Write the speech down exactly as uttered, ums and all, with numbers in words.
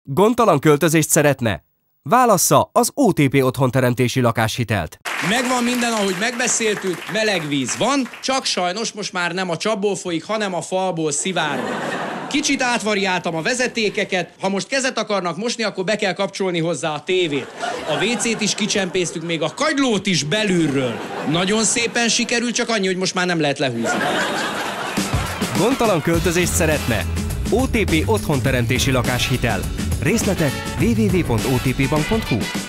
Gondtalan költözést szeretne? Válassza az o té pé otthonteremtési lakáshitelt. Megvan minden, ahogy megbeszéltük, meleg víz van, csak sajnos most már nem a csapból folyik, hanem a falból szivárog. Kicsit átvariáltam a vezetékeket, ha most kezet akarnak mosni, akkor be kell kapcsolni hozzá a tévét. A vécét is kicsempésztük, még a kagylót is belülről. Nagyon szépen sikerült, csak annyi, hogy most már nem lehet lehúzni. Gondtalan költözést szeretne? o té pé otthonteremtési lakáshitel. Részletek double-u double-u double-u pont o t p bank pont h u.